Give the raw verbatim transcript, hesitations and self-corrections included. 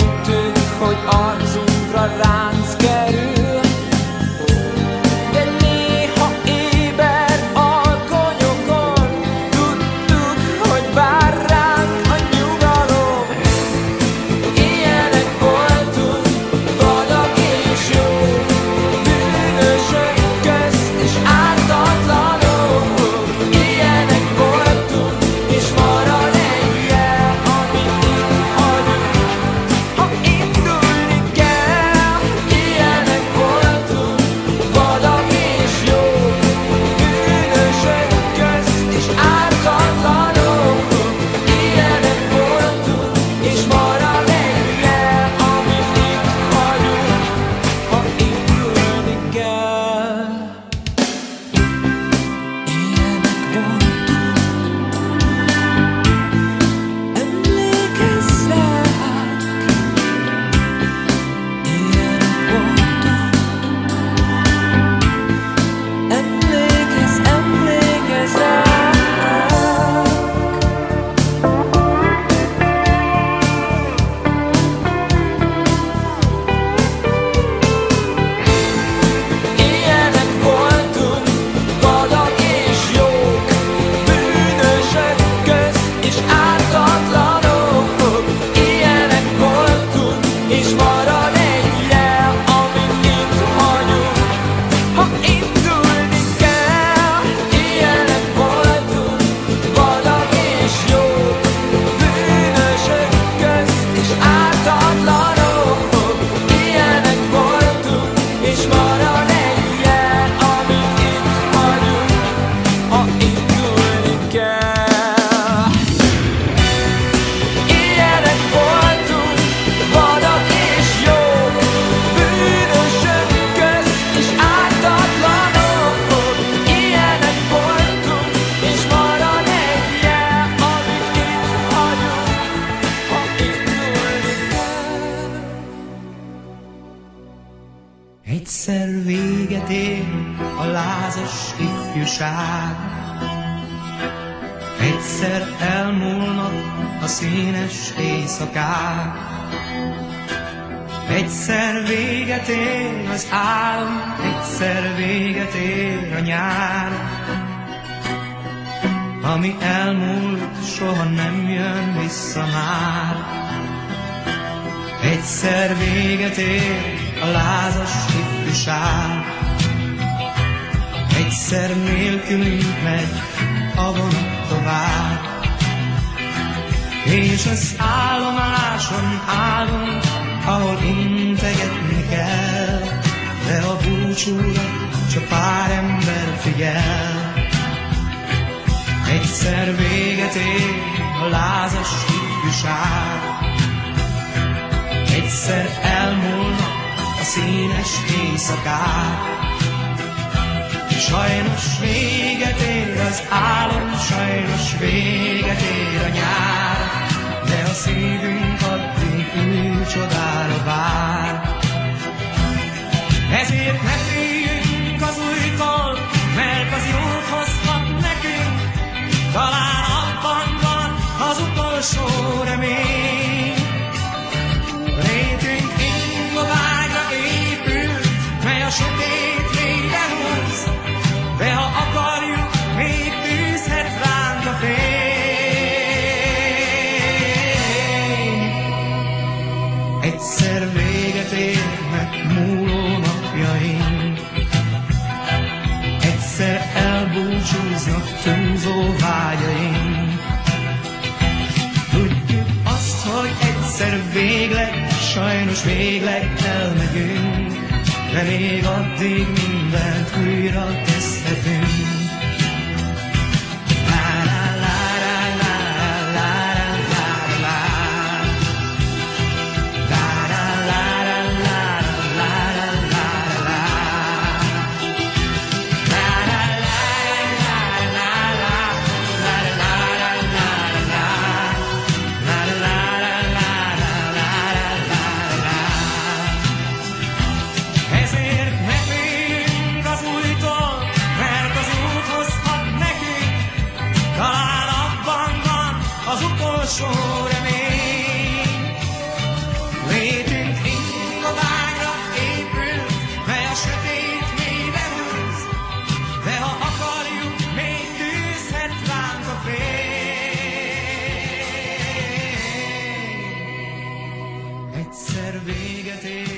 Féltük, hogy arcunkra ránc kerül, de néha éber alkonyokon tudtuk, hogy vár ránk a nyugalom. Ilyenek voltunk, vadak és jók, bűnösök közt és ártatlanok. Ilyenek voltunk, és marad egy jel, amit itt hagyunk, ha indulni kell. Ilyenek voltunk, vadak és jók, bűnösök közt és ártatlanok. Ilyenek voltunk, és marad egy jel, amit itt hagyunk, ha indulni kell. Ilyenek voltunk, emlékezz ránk. Ilyenek voltunk, emlékezz, emlékezz ránk. Ilyenek voltunk, vadak és jók, bűnösök közt és ártatlanok. Ilyenek voltunk, és marad egy jel, amit itt hagyunk, ha indulni kell. Ilyenek voltunk, vadak és jók, bűnösök közt és ártatlanok. Ilyenek voltunk, és marad egy jel, amit itt hagyunk, ha indulni kell. Ilyenek voltunk, vadak és jók, bűnösök közt és ártatlanok. Ilyenek voltunk, és marad egy jel, amit itt hagyunk, ha indulni kell. Egyszer véget ér a lázas ifjúság, egyszer elmúlnak a színes éjszakák, egyszer véget ér az álom, egyszer véget ér a nyár. Ami elmúlt, soha nem jön vissza már. Egyszer véget ér a lázas ifjúság, egyszer nélkülünk megy a vonat tovább. És az állomáson állunk, ahol integetni kell, de a búcsúra csak pár ember figyel. Egyszer véget ér a lázas ifjúság, egyszer elmúlnak a színes éjszakák. Sajnos véget ér az álom, sajnos véget ér a nyár, de a szívünk addig új csodára vár. Ezért ne féljünk az újtól, mert az jót hozhat nekünk, talán abban van az utolsó remény. Létünk ingovágyra épül, mely a sötét végre húz, de ha akarjuk, még tűzhet ránk a fény. Egyszer véget érnek múló napjaink, egyszer elbúcsúznak túlzó vágyaink. Tudjuk azt, hogy egyszer végleg, sajnos végleg elmegyünk, de még addig mindent újra kezdhetünk. Ezért ne féljünk az újtól, mert az véget ér.